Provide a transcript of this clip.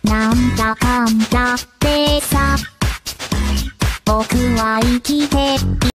なんだかんだってさ僕は生きて